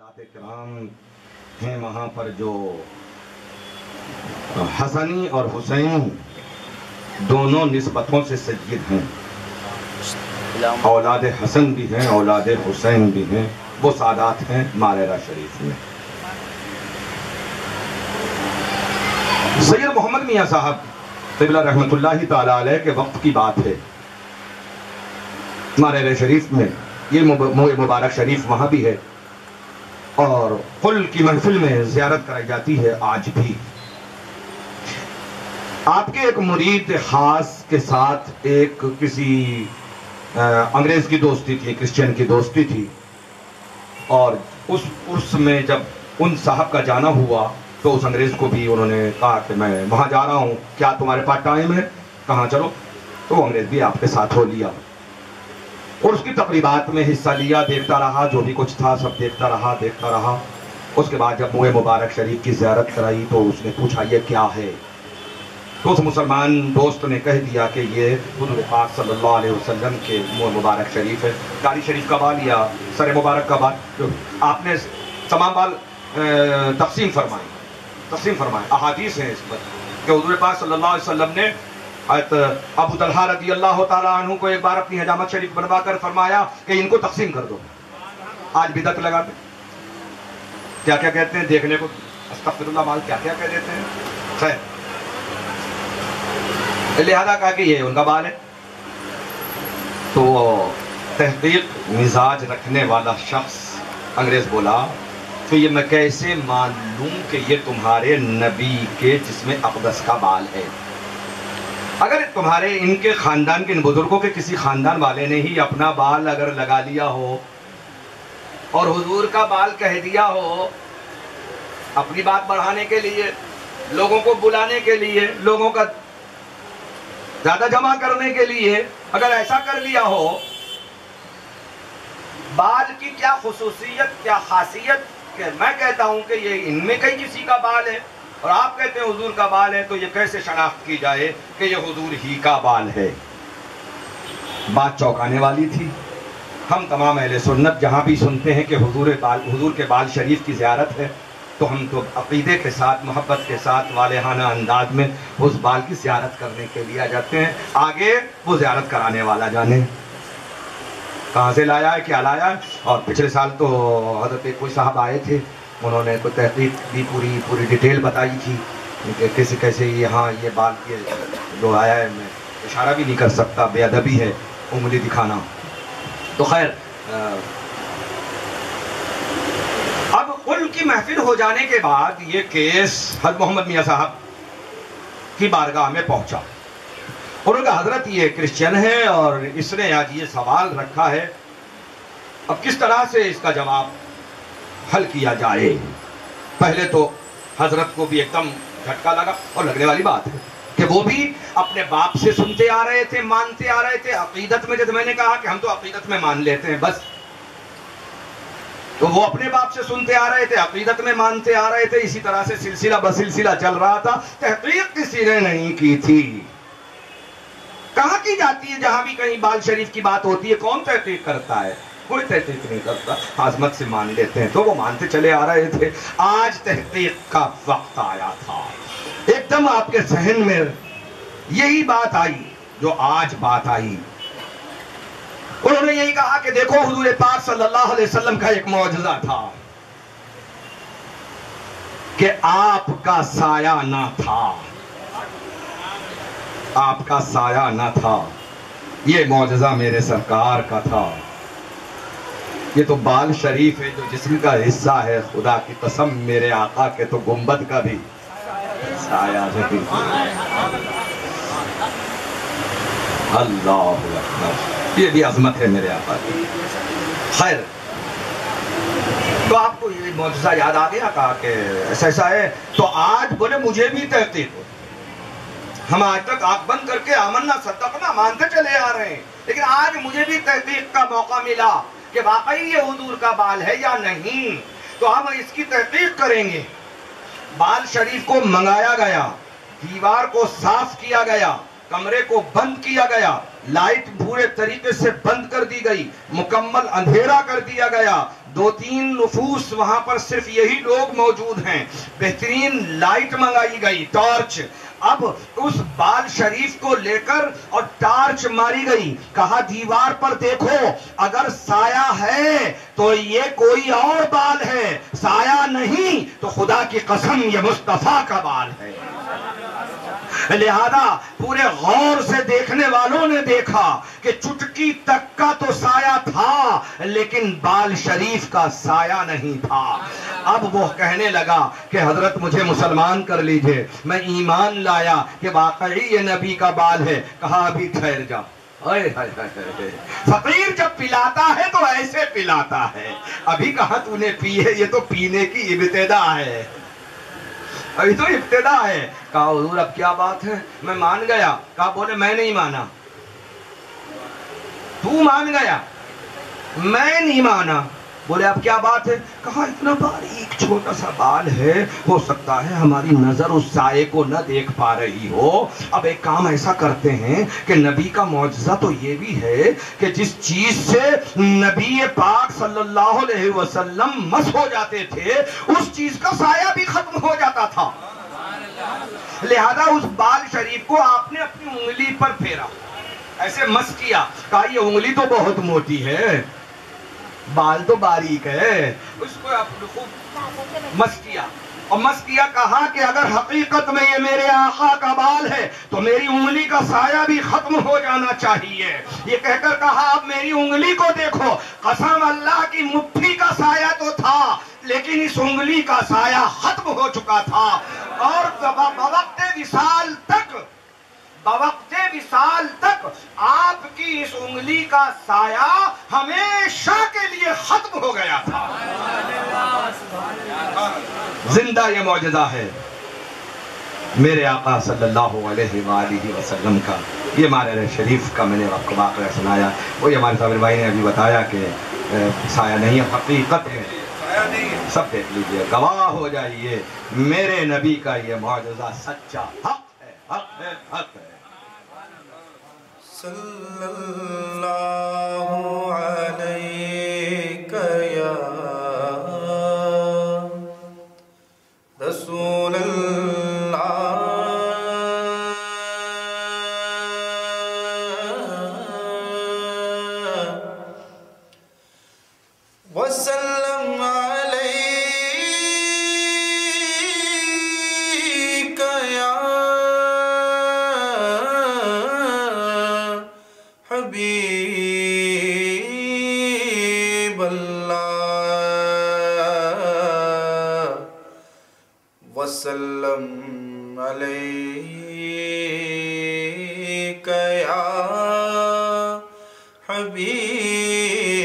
औलाद किराम हैं वहाँ पर जो हसनी और हुसैन दोनों निस्बतों से सय्यद हैं। औलाद हसन भी हैं, औलाद हुसैन भी हैं, वो सादात हैं मारेरा शरीफ में। सैयद मोहम्मद मियाँ साहब क़िबला रहमतुल्लाहि ताला अलैह के वक्त की बात है। मारेरा शरीफ में ये मुबारक शरीफ वहाँ भी है और कुल की महफिल में ज़ियारत कराई जाती है आज भी। आपके एक मुरीद खास के साथ एक किसी अंग्रेज की दोस्ती थी, क्रिश्चियन की दोस्ती थी, और उस में जब उन साहब का जाना हुआ तो उस अंग्रेज को भी उन्होंने कहा कि मैं वहाँ जा रहा हूँ, क्या तुम्हारे पास टाइम है? कहाँ चलो। तो वो अंग्रेज भी आपके साथ हो लिया और उसकी तकरीबात में हिस्सा लिया, देखता रहा, जो भी कुछ था सब देखता रहा। उसके बाद जब मुए मुबारक शरीफ की ज़ियारत कराई तो उसने पूछा ये क्या है? तो उस मुसलमान दोस्त ने कह दिया कि ये हुज़ूर पाक सल्लल्लाहु अलैहि वसल्लम के मुए मुबारक शरीफ है। दाढ़ी शरीफ का बाल या सर मुबारक का बाल, तो आपने तमाम बाल तक़सीम फरमाए। अहादीस हैं इस पर कि हुज़ूर पाक सल्लल्लाहु अलैहि वसल्लम ने अबू तलहा रज़ी अल्लाह ताला अन्हु को एक बार अपनी हजामत शरीफ बनवा कर फरमाया कि इनको तक़सीम कर दो। आज बिदअत लगा के क्या क्या कहते हैं देखने को, अस्तग़फिरुल्लाह माल क्या क्या कह देते हैं। खैर, लिहाजा कहा कि ये उनका बाल है। तो तहक़ीक़ मिजाज रखने वाला शख्स अंग्रेज बोला तो ये मैं कैसे मान लूँ कि ये तुम्हारे नबी के जिस्म अक़दस का बाल है? अगर तुम्हारे इनके ख़ानदान के इन बुज़ुर्गों के किसी ख़ानदान वाले ने ही अपना बाल अगर लगा लिया हो और हुजूर का बाल कह दिया हो, अपनी बात बढ़ाने के लिए, लोगों को बुलाने के लिए, लोगों का ज़्यादा जमा करने के लिए अगर ऐसा कर लिया हो, बाल की क्या खुसूसियत, क्या खासियत कि मैं कहता हूँ कि ये इनमें कहीं किसी का बाल है और आप कहते हैं हुजूर का बाल है, तो ये कैसे शनाख्त की जाए कि ये हुजूर ही का बाल है? बात चौंकाने वाली थी। हम तमाम अहले सुन्नत जहाँ भी सुनते हैं कि हुजूर के बाल शरीफ की ज़ियारत है तो हम तो अक़ीदे के साथ, मोहब्बत के साथ, वालेहाना अंदाज में उस बाल की ज़ियारत करने के लिए आ जाते हैं। आगे वो ज़ियारत कराने वाला जाने कहाँ से लाया है, क्या लाया है। और पिछले साल तो हज़रत कोई साहब आए थे, उन्होंने कोई तहक़ीक़ भी पूरी डिटेल बताई थी कि कैसे कैसे यहाँ ये बाल के जो आया है, मैं इशारा भी नहीं कर सकता, बेअदबी है उंगली दिखाना। तो खैर, अब कुल की महफिल हो जाने के बाद ये केस हज़रत मोहम्मद मियाँ साहब की बारगाह में पहुँचा। उन्होंने कहा हज़रत ये क्रिश्चियन है और इसने आज ये सवाल रखा है, अब किस तरह से इसका जवाब हल किया जाए। पहले तो हजरत को भी एकदम झटका लगा और लगने वाली बात है कि वो भी अपने बाप से सुनते आ रहे थे, मानते आ रहे थे अकीदत में। जैसे मैंने कहा कि हम तो अकीदत में मान लेते हैं बस, तो वो अपने बाप से सुनते आ रहे थे, अकीदत में मानते आ रहे थे। इसी तरह से सिलसिला बसिलसिला चल रहा था। तहक़ीक़ किसी ने नहीं की थी। कहाँ की जाती है? जहां भी कहीं बाल शरीफ की बात होती है कौन तहक़ीक़ करता है? कोई तहक़ीक़ नहीं करता, आज़मत से मान लेते हैं। तो वो मानते चले आ रहे थे। आज तहक़ीक़ का वक्त आया था। एकदम आपके ज़हन में यही बात आई जो आज बात आई। उन्होंने यही कहा कि देखो हुज़ूर पाक सल्लल्लाहु अलैहि वसल्लम का एक मौजज़ा था कि आपका साया ना था, आपका साया ना था। ये मौजज़ा मेरे सरकार का था। ये तो बाल शरीफ है जो जिस्म का हिस्सा है। खुदा की कसम मेरे आका के तो गुंबद का भी साया नहीं। अल्लाह अकबर, ये भी अज़मत है मेरे आका की। खैर, तो आपको ये मौजज़ा याद आ गया, कहा कि ऐसा ऐसा है। तो आज बोले मुझे भी तहक़ीक़ हो। हम आज तक आँख बंद करके आमन्ना सद्दक़ना मानते चले आ रहे हैं, लेकिन आज मुझे भी तहक़ीक़ का मौका मिला कि वाकई ये हुजूर का बाल है या नहीं। तो हम इसकी तहक़ीक़ करेंगे। बाल शरीफ को मंगाया गया, दीवार को साफ किया गया, कमरे को बंद किया गया, लाइट पूरे तरीके से बंद कर दी गई, मुकम्मल अंधेरा कर दिया गया, دو تین نفوس وہاں پر صرف یہی لوگ موجود ہیں. بہترین لائٹ منگائی گئی، ٹارچ. اب اس بال شریف کو لے کر اور ٹارچ ماری گئی. کہا دیوار پر دیکھو، اگر سایہ ہے تو یہ کوئی اور بال ہے، سایہ نہیں تو خدا کی قسم یہ مصطفیٰ کا بال ہے. لہذا پورے غور سے دیکھنے والوں نے دیکھا کہ چٹکی تک کا تو سایہ تھا لیکن بال شریف کا سایہ نہیں تھا. اب وہ کہنے لگا کہ حضرت مجھے مسلمان کر لیجئے. میں ایمان لایا کہ واقعی یہ نبی کا بال ہے. کہا ابھی ٹھہر جا. فقیر جب پلاتا ہے تو ایسے پلاتا ہے. ابھی کہاں تو نے پی ہے، یہ تو پینے کی ابتدا ہے، ابھی تو ابتدا ہے. کہا حضور اب کیا بات ہے؟ میں مان گیا. کہا بولے میں نہیں مانا. تو مان گیا، میں نہیں مانا. بولے اب کیا بات ہے؟ کہا اتنا باریک چھوٹا سا بال ہے، ہو سکتا ہے ہماری نظر اس سائے کو نہ دیکھ پا رہی ہو. اب ایک کام ایسا کرتے ہیں کہ نبی کا معجزہ تو یہ بھی ہے کہ جس چیز سے نبی پاک صلی اللہ علیہ وسلم مس ہو جاتے تھے اس چیز کا سایہ بھی ختم ہو جاتا تھا. لہذا اس بال شریف کو آپ نے اپنی انگلی پر پھیرا، ایسے مس کیا. کہا یہ انگلی تو بہت موٹی ہے، بال تو باریک ہے. اس کو خوب مس کیا اور مس کیا. کہا کہ اگر حقیقت میں یہ میرے آقا کا بال ہے تو میری انگلی کا سایہ بھی ختم ہو جانا چاہیے. یہ کہہ کر کہا اب میری انگلی کو دیکھو. قسم اللہ کی مٹھی کا سایہ تو تھا لیکن اس انگلی کا سایہ ختم ہو چکا تھا. اور بوقت وصال تک آپ کی اس انگلی کا سایہ ہمیشہ کے لیے ختم ہو گیا تھا. زندہ یہ معجزہ ہے میرے آقا صلی اللہ علیہ وآلہ وسلم کا. یہ ہمارے شریف کا میں نے آپ کو واقعہ سنایا. وہی ہمارے صابر بھائی نے ابھی بتایا کہ سایہ نہیں ہے، حقیقت ہے. سب دیکھ لیجئے، گواہ ہو جائیے میرے نبی کا یہ معجزہ سچا حق ہے، حق ہے، حق ہے. صلی اللہ علیہ یا رسول اللہ وسلم علیہ یا حبیب اللہ وسلم علیک یا حبیب